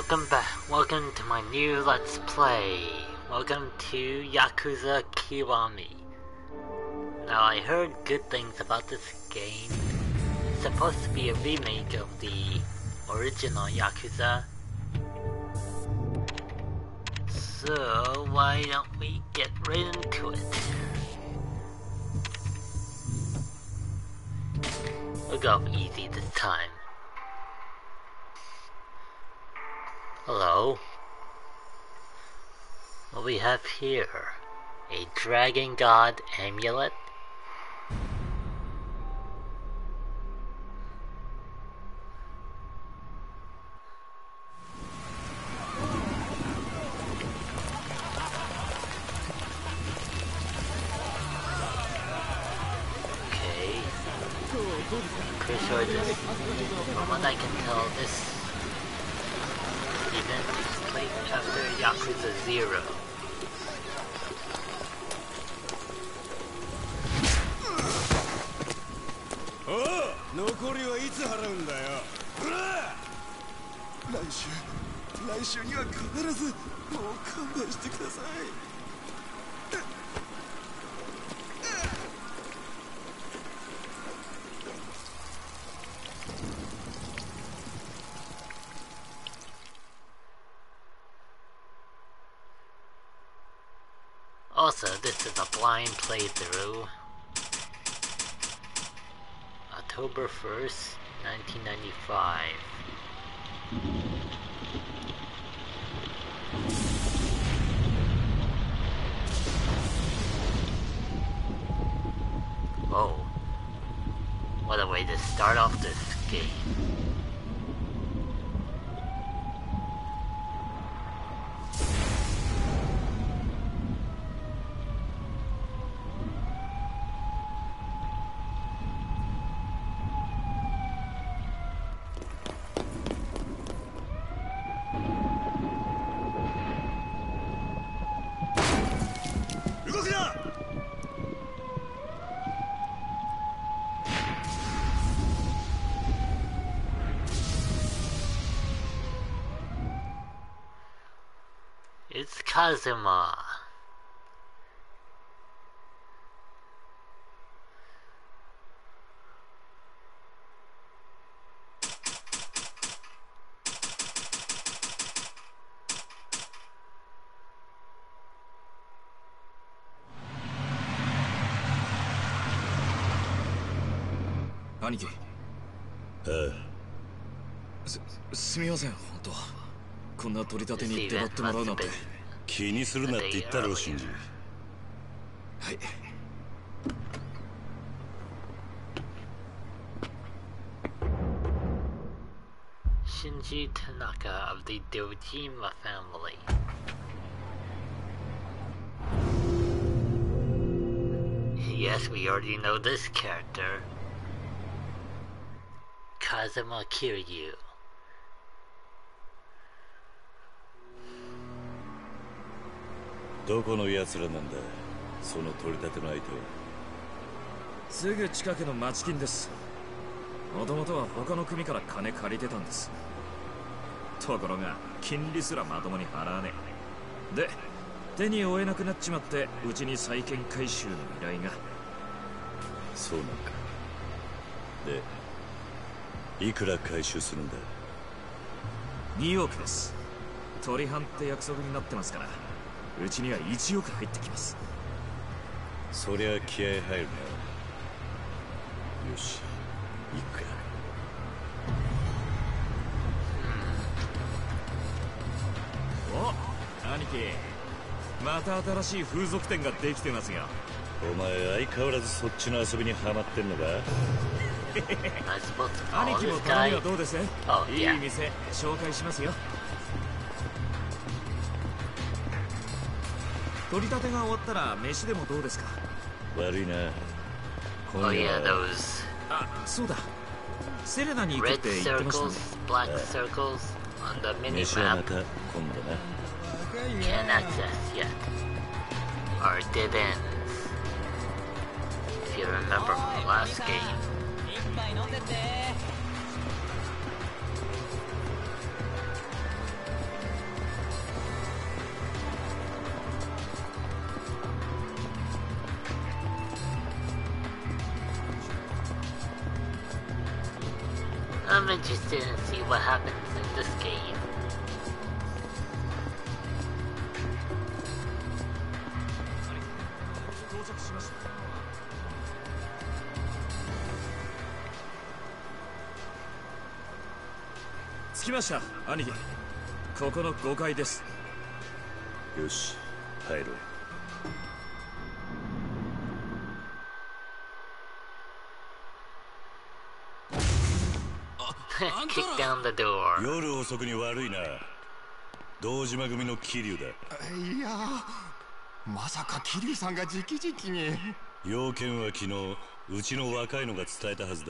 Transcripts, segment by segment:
Welcome back. Welcome to my new Let's Play. Welcome to Yakuza Kiwami. Now, I heard good things about this game. It's supposed to be a remake of the original Yakuza. So, why don't we get right into it? We'll go easy this time. Hello. What we have here? A Dragon God amulet? Okay. Pretty sure this, from what I can tell, this event takes place after Yakuza 0. Oh! 残りはいつ払うんだよ。来週には必ずもう勘弁してください。 Also, this is a blind playthrough. October 1st, 1995. Oh. What a way to start off this game. It's Kazuma. Aniki. すみません、本当。こんな取り立てに出張ってもらうなんて。 気にするなって言ったろ、シンジ。 はい。 Shinji Tanaka of the Dojima family. Yes, we already know this character. Kazuma Kiryu. どこの奴らなんだ、その取り立ての相手は。 すぐ近くの町金です。もともとは他の組から金借りてたんです。ところが金利すらまともに払わねえ。で、手に負えなくなっちまって、うちに債権回収の依頼が。 そうなんか。で、いくら回収するんだ。 2億です。取り半って約束になってますから、うちには1億入ってきます。 そりゃ気合入るね。よし、行くか。 お、兄貴、また新しい風俗店ができてますよ。 お前相変わらずそっちの遊びにハマってんのか。 兄貴もたまにはどうです？いい yeah. 店紹介しますよ。取り立てが終わったら飯でもどうですか？ 悪いな。 Oh yeah, those あ、そうだ。セレナに行くっ red て言ってましたね。 circles, black circles on the 飯はま minimap. た今度な。 Can't access yet. Or dead ends. If you remember from the last game. 飲んでって。 I'm interested to see what happens in this game. 着きました、兄貴。ここの5階です。 よし、入ろう。 Kick down the door. 夜遅くに悪いな。堂島組の桐生だ。 いや、まさか桐生さんが直々に。 要件は昨日うちの若いのが伝えたはずだ。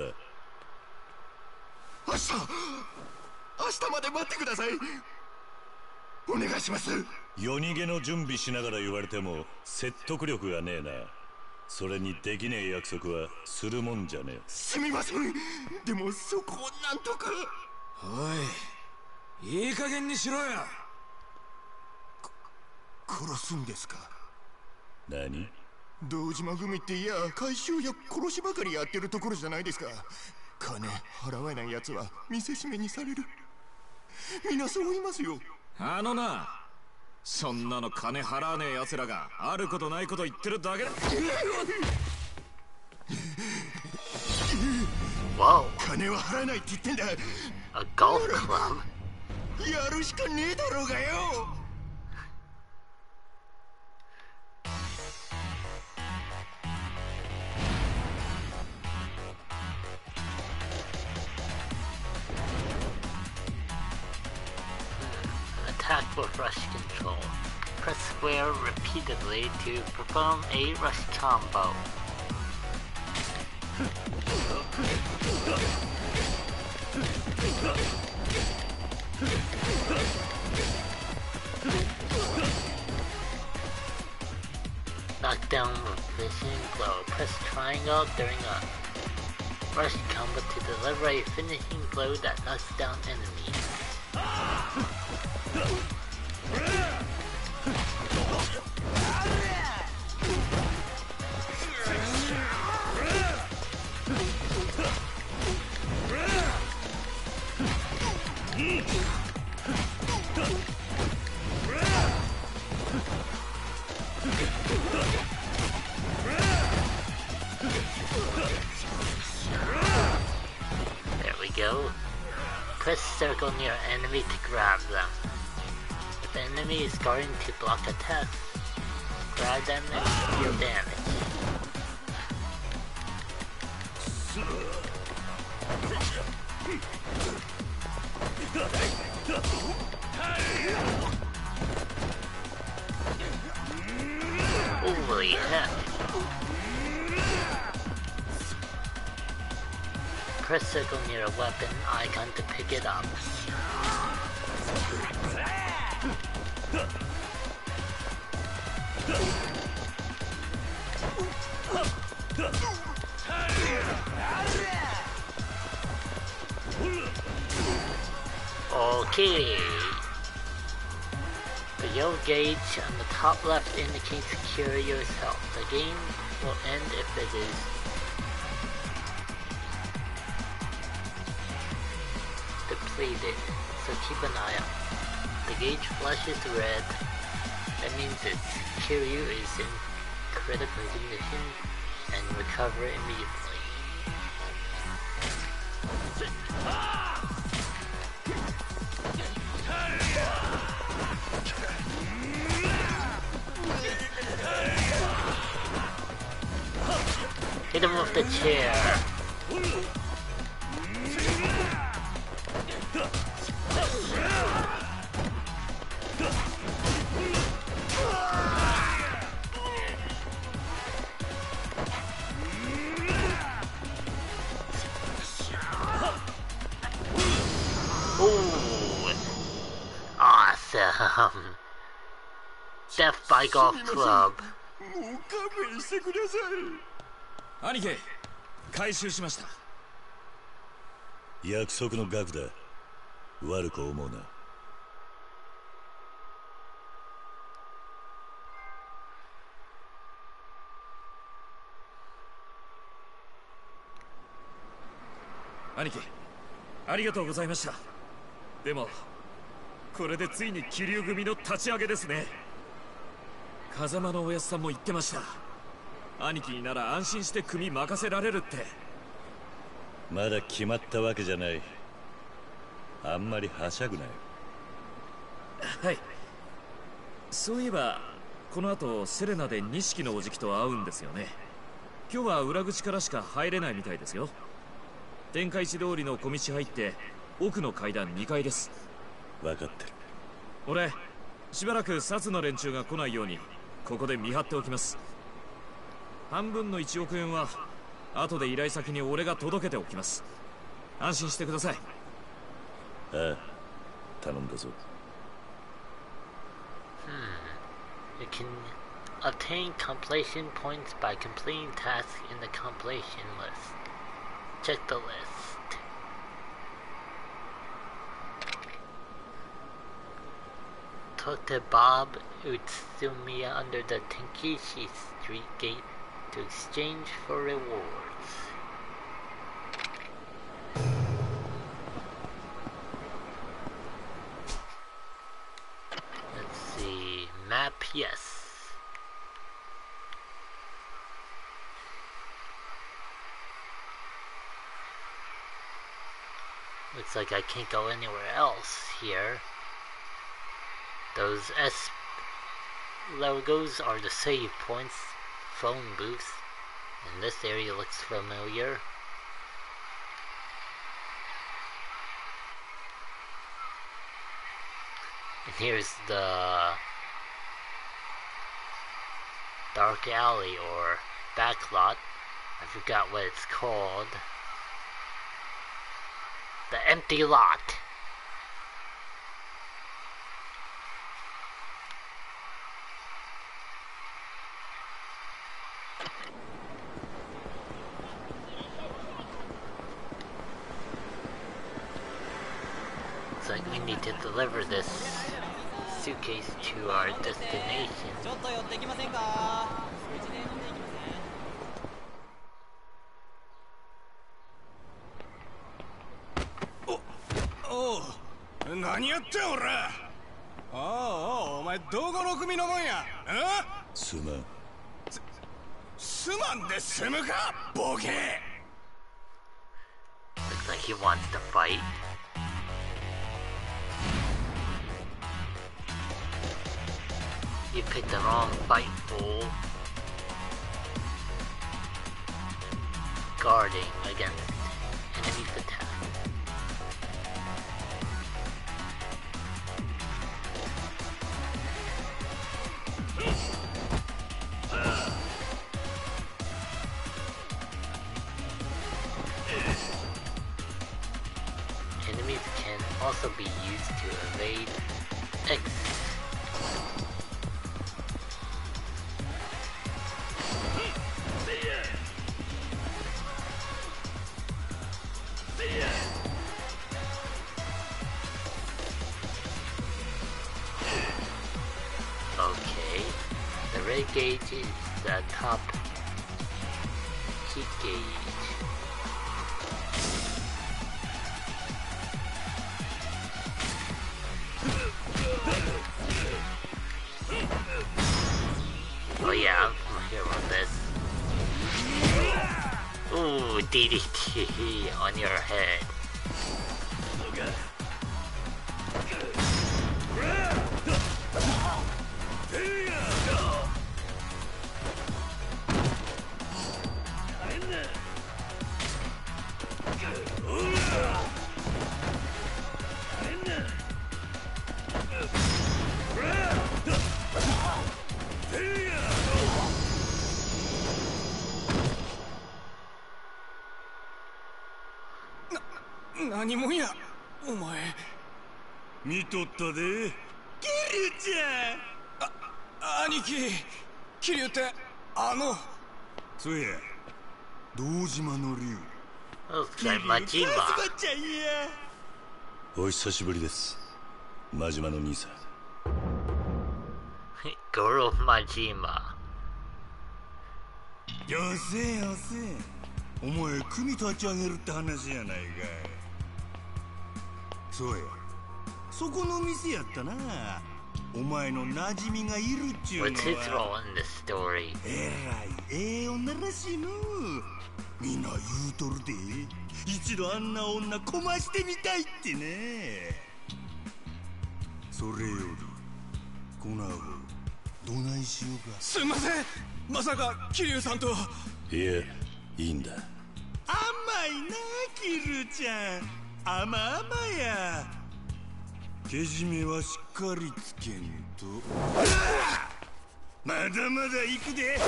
明日まで待ってください。お願いします。 夜逃げの準備しながら言われても説得力がねえな。それにできねえ約束はするもんじゃねえ。 すみません。でもそこをなんとか。 おい、いい加減にしろや。 殺すんですか？ 何？ 堂島組っていや回収や殺しばかりやってるところじゃないですか。金払えない奴は見せしめにされる。みんなそう言いますよ。 な、そんなの金払わねえ奴らがあることないこと言ってるだけだ。 Whoa. 金は払えないって言ってんだ。 A golf club? やるしかねえだろうがよ。 Attack with rush control. Press square repeatedly to perform a rush combo. Knockdown with finishing blow. Press triangle during a rush combo to deliver a finishing blow that knocks down enemies. There we go. Press circle near enemy to grab them. If the enemy is going to block attacks, grab them and deal damage. Holy heck. Press circle near a weapon icon to pick it up. Okay. The yellow gauge on the top left indicates secure yourself. The game will end if it is depleted, so keep an eye out. The gauge flashes red. That means that Kiryu is in critical condition and recover immediately. Hit him with the chair. Ooh, awesome. Death by Golf Club. もう勘弁してください。 兄貴、回収しました。 約束の額だ。悪く思うな。 兄貴、 ありがとうございました。でもこれでついに桐生組の立ち上げですね。風間のおやっさんも言ってました。兄貴になら安心して組任せられるって。 まだ決まったわけじゃない。あんまりはしゃぐなよ。 はい。そういえばこの後セレナで錦のおじきと会うんですよね。今日は裏口からしか入れないみたいですよ。天下一通りの小道入って奥の階段2階です。 分かってる。 俺しばらく薩の連中が来ないようにここで見張っておきます。半分の1億円は後で依頼先に俺が届けておきます。安心してください。 ああ、頼んだぞ。 You can obtain completion points by completing tasks in the completion list. Check the list. Talk to Bob Utsumiya under the Tenkishi Street Gate to exchange for rewards. Let's see. Map, yes. Looks like I can't go anywhere else here. Those S logos are the save points, phone booths, and this area looks familiar. And here's the dark alley or back lot. I forgot what it's called. The empty lot. Looks like we need to deliver this suitcase to our destination. Oh, 何やってん俺。おうお前どこの組のもんや。 すまん。 すまんで済むかボケ。 Looks like he wants to fight. You picked the wrong fight, fool. Guarding against enemy's attack. Enemies can also be used to evade exits. Okay, the red gauge is the top heat gauge. Oh yeah, I'm familiar with this. Ooh, DDT on your head. な、何もんやお前。 見とったで。 桐生ちゃん。兄貴、桐生ってそうや、堂島の竜。 Looks like Majima. ちゃんや。 お久しぶりです、真島の兄さん。 Goro Majima. よせよせ、お前組立ち上げるって話やないかい。 そうや、そこの店やったな。お前の馴染みがいるっちゅうの What's his は role in this story? えらいええ女らしいの。みんな言うとるで、一度あんな女こましてみたいってね。それよりこのアホどないしようか。 すんません、まさか桐生さんと。 いや、いいんだ。 甘いなキルちゃん、甘々や。けじめはしっかりつけんと。まだまだ行くで。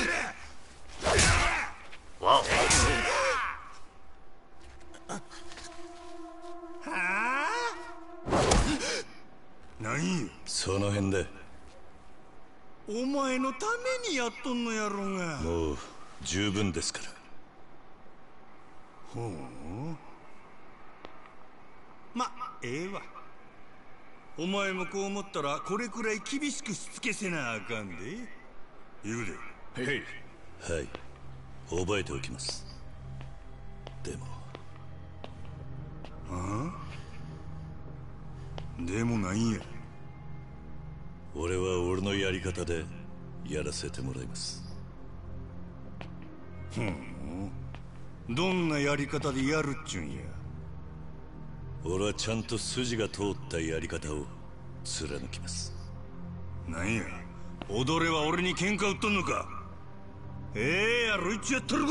Whoa. はあ、何よ、 その辺でお前のためにやっとんのやろが。 もう十分ですから。 ほう、ま、ええわ。お前もこう思ったらこれくらい厳しくしつけせなあかんで。言うで。 はい。 はい、覚えておきます。でもでもなんや。 俺は俺のやり方でやらせてもらいます。 どんなやり方でやるっちゅんや。 俺はちゃんと筋が通ったやり方を貫きます。 なんや、踊れは俺に喧嘩売っとんのか。ええやろ、いっちやっとるか。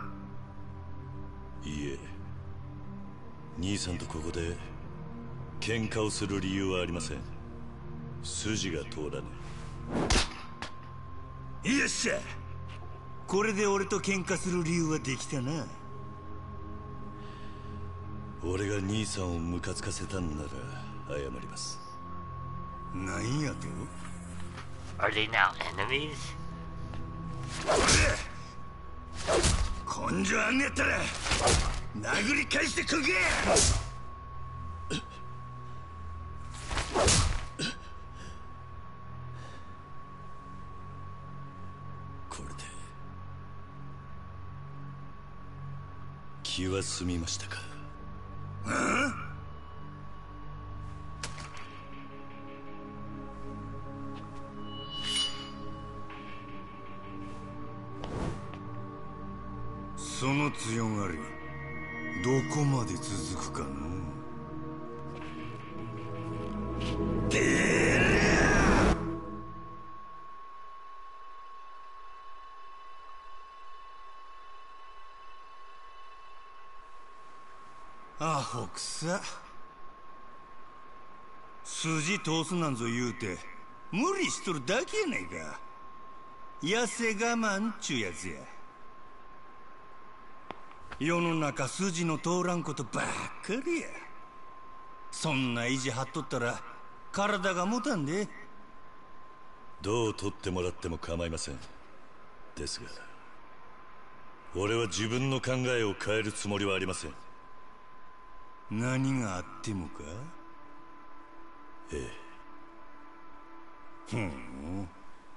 いいえ、兄さんとここで喧嘩をする理由はありません。筋が通らねよっしゃ、これで俺と喧嘩する理由はできたな。 え。俺が兄さんをムカつかせたんなら謝ります。 なんやと。 Are they now enemies? 根性あんねやったら殴り返してくけ。 これで気は済みましたか。 その強がりどこまで続くかの。アホくさ。筋通すなんぞ言うて無理しとるだけやないか。痩せ我慢っちゅうやつや。世の中筋の通らんことばっかりや。そんな意地張っとったら体が持たんで。 どう取ってもらっても構いません。ですが俺は自分の考えを変えるつもりはありません。 何があってもか。 ええ。 ふん。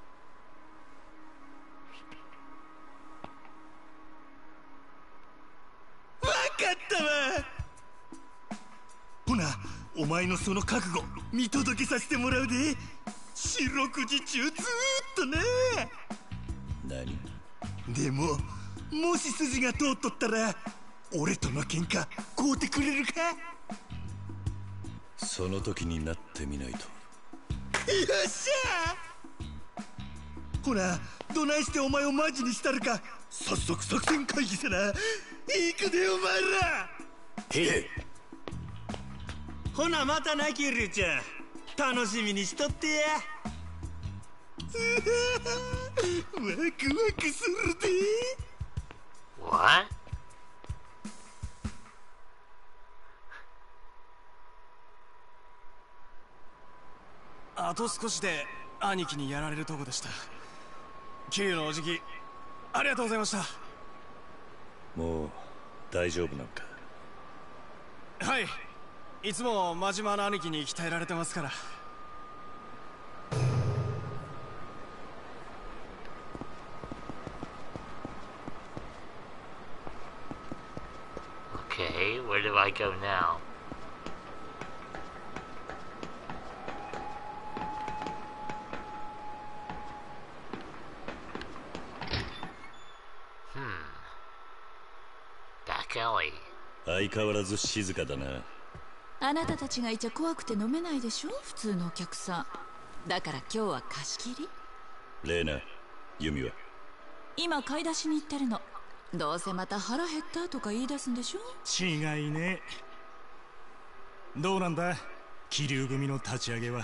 わかったわ。ほな、お前のその覚悟見届けさせてもらうで。四六時中ずーっとな。 何？ でももし筋が通っとったら俺との喧嘩買うてくれるか。 その時になってみないと。 よっしゃ。ほな、どないしてお前をマジにしたるか早速作戦会議せな。行くでお前ら。 へえ。 ほなまたな、キルちゃん。楽しみにしとってや。ワクワクするで。 What? あと少しで兄貴にやられるとこでした。桐生のおじきありがとうございました。 もう大丈夫なのか。 はい、いつも真島の兄貴に鍛えられてますから。 Okay, where do I go now? Kelly. 相変わらず静かだな。 あなたたちがいちゃ怖くて飲めないでしょ、普通のお客さん。だから今日は貸し切り。 レーナ、ユミは？ 今買い出しに行ってるの。どうせまた腹減ったとか言い出すんでしょ。 違いね。どうなんだ、気流組の立ち上げは。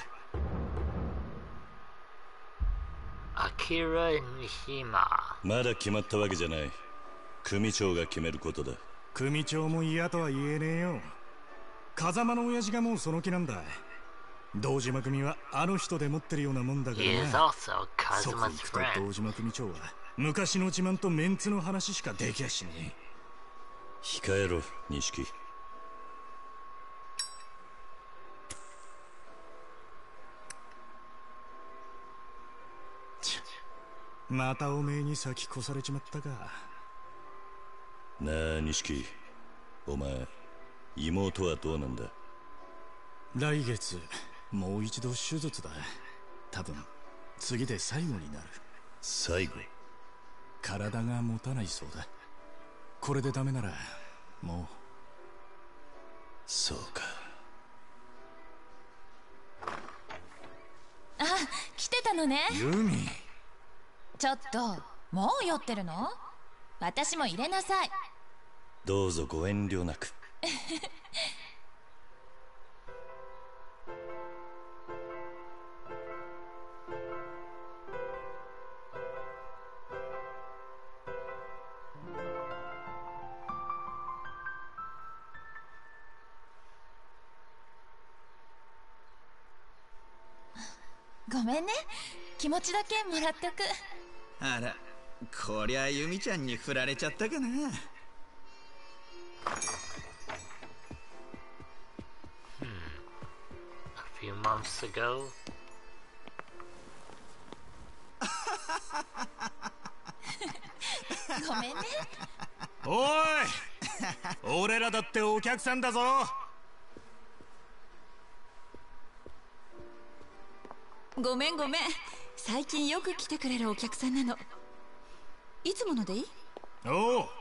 Akira Nishima。 まだ決まったわけじゃない。組長が決めることだ。 組長も嫌とは言えねえよ。風間の親父がもうその気なんだ。堂島組はあの人で持ってるようなもんだから He is な。 also そこ Kazuma's 行くと friend. 堂島組長は昔の自慢とメンツの話しかできやしねえ。 控えろ、錦。 またおめえに先越されちまったか。 なあ、錦。お前、妹はどうなんだ？ 来月もう一度手術だ。多分次で最後になる。 最後？ 体が持たないそうだ。これでダメならもう。 そうか。 あ、来てたのね。 ユミ。 ちょっともう酔ってるの？私も入れなさい。 どうぞご遠慮なく。 ごめんね、気持ちだけもらっとく。 あら、こりゃユミちゃんに振られちゃったかな。 A few months ago. ごめんね。 おい俺らだってお客さんだぞ。 ごめんごめん、最近よく来てくれるお客さんなの。いつものでいい？ おう。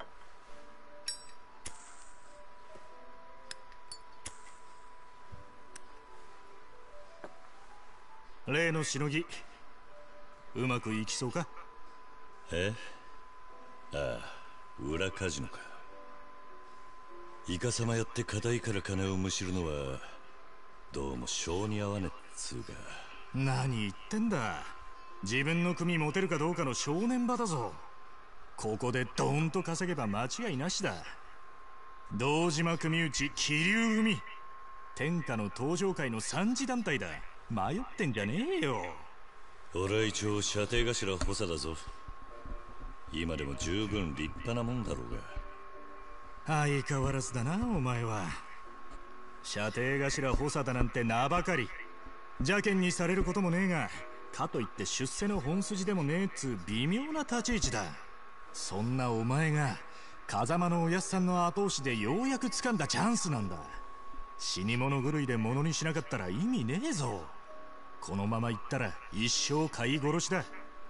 例のしのぎうまくいきそうか？ え？ああ、裏カジノか。イカサマやって硬いから金をむしるのはどうも性に合わねっつうか。 何言ってんだ。自分の組持てるかどうかの正念場だぞ。ここでドーンと稼げば間違いなしだ。堂島組内気流組、天下の登場界の三次団体だ。迷ってんじゃねえよ。 俺は一応射程頭補佐だぞ。今でも十分立派なもんだろうが。 相変わらずだなお前は。射程頭補佐だなんて名ばかり。邪険にされることもねえが、かといって出世の本筋でもねえっつう微妙な立ち位置だ。そんなお前が風間のおやっさんの後押しでようやく掴んだチャンスなんだ。死に物狂いで物にしなかったら意味ねえぞ。このままいったら一生飼い殺しだ。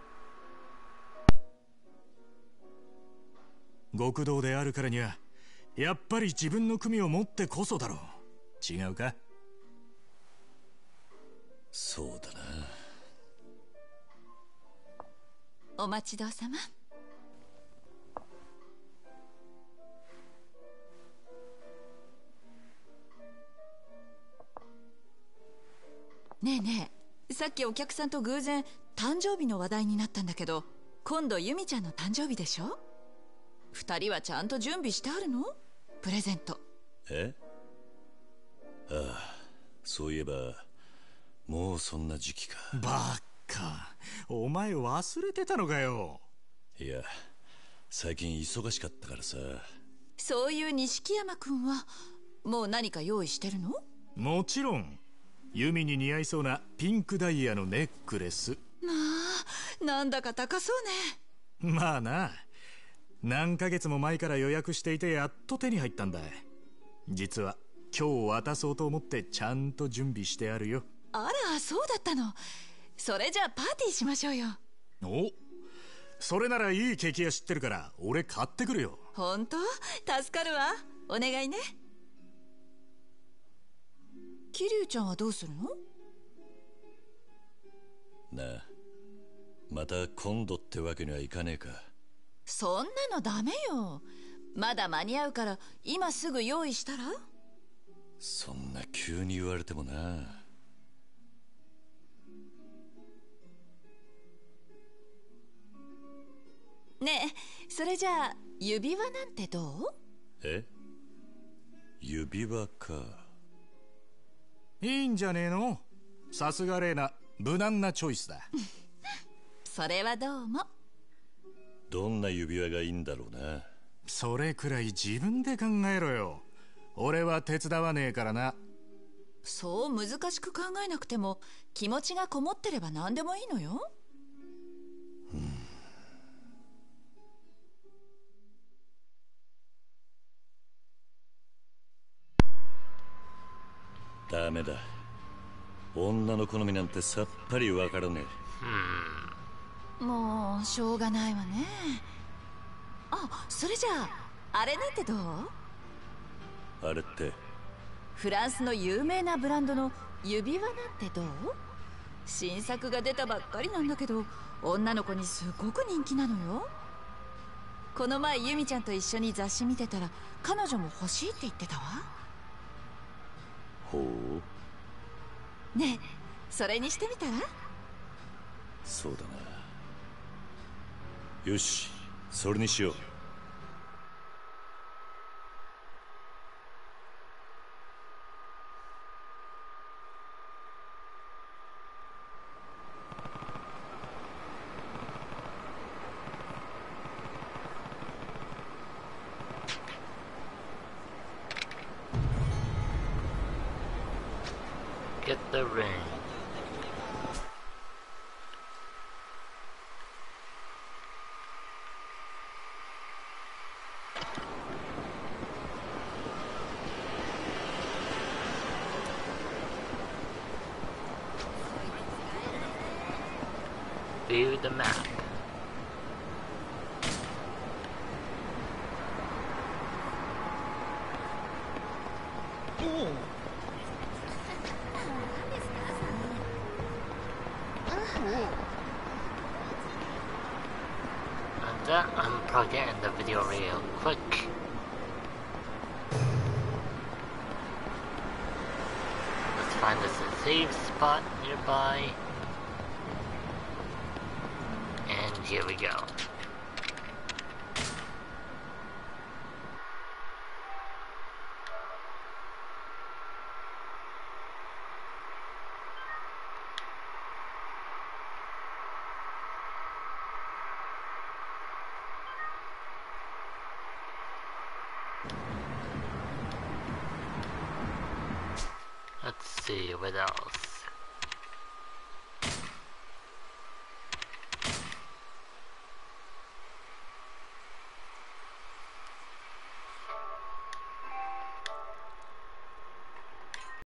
極道であるからにはやっぱり自分の組を持ってこそだろう。違うか？ そうだな。 お待ちどうさま。ねえねえ、さっきお客さんと偶然誕生日の話題になったんだけど、今度ユミちゃんの誕生日でしょ。二人はちゃんと準備してあるの？プレゼント。 え？ああ、そういえばもうそんな時期か。 バカ、お前忘れてたのかよ。 いや、最近忙しかったからさ。 そういう錦山君はもう何か用意してるの？ もちろん。ユミに似合いそうなピンクダイヤのネックレス。 まあ、なんだか高そうね。 まあな、何ヶ月も前から予約していてやっと手に入ったんだ。実は今日渡そうと思ってちゃんと準備してあるよ。 あら、そうだったの。それじゃあパーティーしましょうよ。 お、 それならいいケーキ屋知ってるから俺買ってくるよ。 本当？助かるわ。お願いね。桐生ちゃんはどうするの？ なあ、また今度ってわけにはいかねえか。 そんなのダメよ。まだ間に合うから今すぐ用意したら？ そんな急に言われてもな。 ねえ、それじゃあ指輪なんてどう？ え？指輪か。 いいんじゃねえの？さすがレイナ、無難なチョイスだ。 それはどうも。 どんな指輪がいいんだろうな。 それくらい自分で考えろよ。俺は手伝わねえからな。 そう難しく考えなくても気持ちがこもってれば何でもいいのよ。 ダメだ。女の好みなんてさっぱりわからねえ。もうしょうがないわね。あ、それじゃああれなんてどう？ あれって？ フランスの有名なブランドの指輪なんてどう？新作が出たばっかりなんだけど女の子にすごく人気なのよ。この前ユミちゃんと一緒に雑誌見てたら彼女も欲しいって言ってたわ。 ほう。ねえ、それにしてみたら？ そうだな。よし、それにしよう。 Get the ring. View the map. And unplug it in the video real quick. Let's find us a safe spot nearby. And here we go. Let's see what else.